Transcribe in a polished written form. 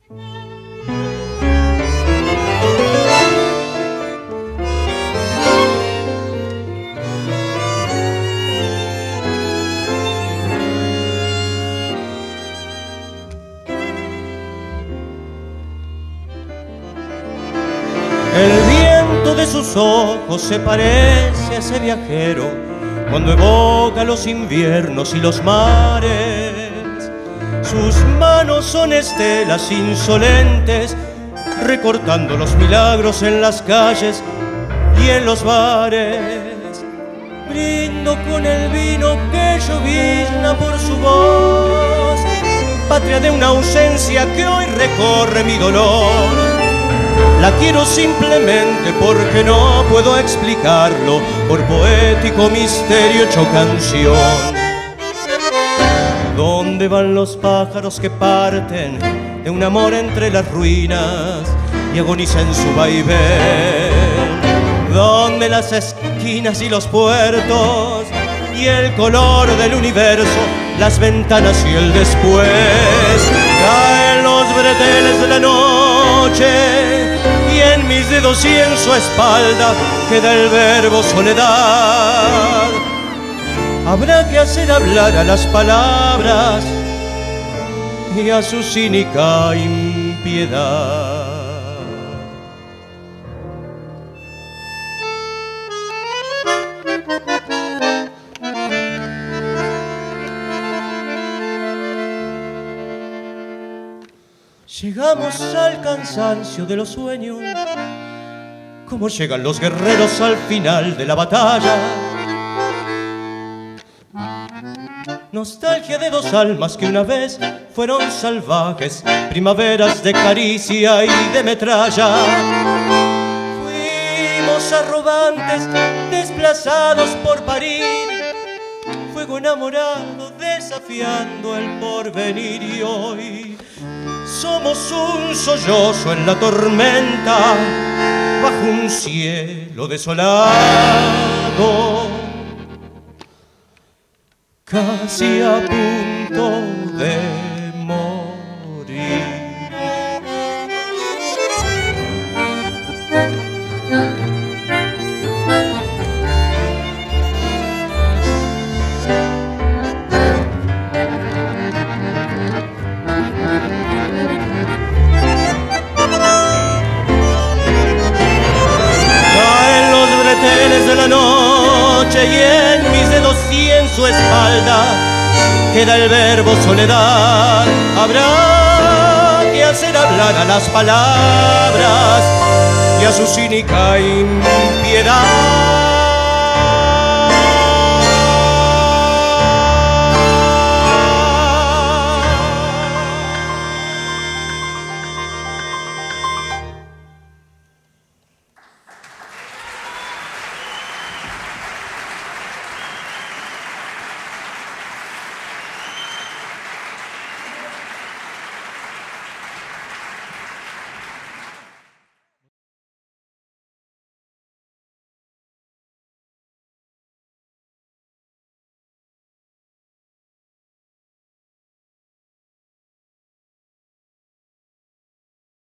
El viento de sus ojos se parece a ese viajero cuando evoca los inviernos y los mares. Sus manos son estelas insolentes, recortando los milagros en las calles y en los bares. Brindo con el vino que llovizna por su voz, patria de una ausencia que hoy recorre mi dolor. La quiero simplemente porque no puedo explicarlo, por poético misterio hecho canción. ¿Dónde van los pájaros que parten de un amor entre las ruinas y agonizan en su vaivén? ¿Dónde las esquinas y los puertos y el color del universo, las ventanas y el después? Caen los breteles de la noche y en mis dedos y en su espalda queda el verbo soledad. Habrá que hacer hablar a las palabras y a su cínica impiedad. Llegamos al cansancio de los sueños, como llegan los guerreros al final de la batalla. Nostalgia de dos almas que una vez fueron salvajes, primaveras de caricia y de metralla. Fuimos arrogantes, desplazados por parir, fuego enamorado desafiando el porvenir, y hoy somos un sollozo en la tormenta, bajo un cielo desolado, casi a punto de morir. De la noche y en mis dedos y en su espalda queda el verbo soledad. Habrá que hacer hablar a las palabras y a su cínica impiedad.